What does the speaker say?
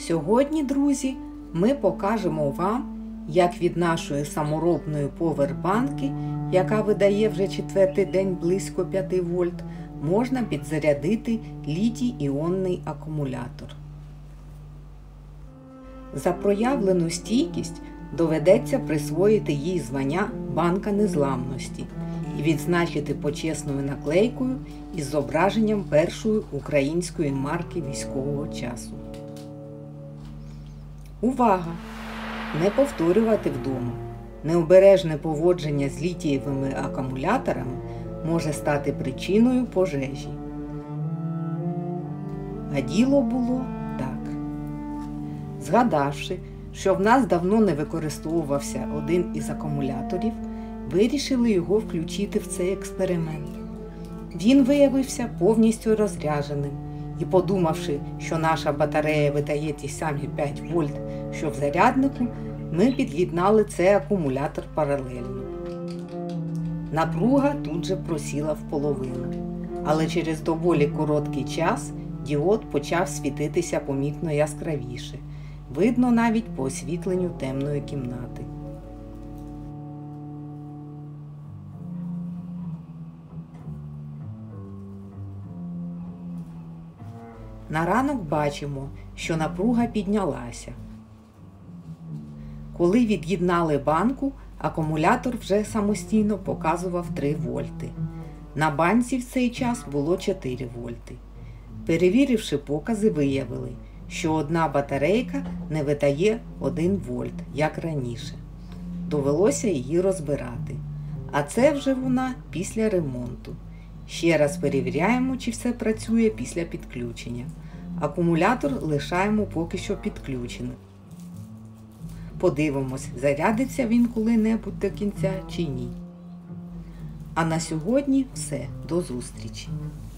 Сьогодні, друзі, ми покажемо вам, як від нашої саморобної повербанки, яка видає вже 4-й день близько 5 вольт, можна підзарядити літій-іонний акумулятор. За проявлену стійкість доведеться присвоїти їй звання «Банка незламності» і відзначити почесною наклейкою із зображенням першої української марки військового часу. Увага! Не повторювати вдома. Необережне поводження з літієвими акумуляторами може стати причиною пожежі. А діло було так. Згадавши, що в нас давно не використовувався один із акумуляторів, вирішили його включити в цей експеримент. Він виявився повністю розрядженим і, подумавши, що наша батарея видає ті самі 5 вольт, що в заряднику, ми під'єднали цей акумулятор паралельно. Напруга тут же просіла в половину, але через доволі короткий час діод почав світитися помітно яскравіше, видно навіть по освітленню темної кімнати. На ранок бачимо, що напруга піднялася. Коли від'єднали банку, акумулятор вже самостійно показував 3 вольти. На банці в цей час було 4 вольти. Перевіривши покази, виявили, що одна батарейка не видає 1 вольт, як раніше. Довелося її розбирати. А це вже вона після ремонту. Ще раз перевіряємо, чи все працює після підключення. Акумулятор лишаємо поки що підключеним. Подивимось, зарядиться він коли-небудь до кінця чи ні. А на сьогодні все. До зустрічі!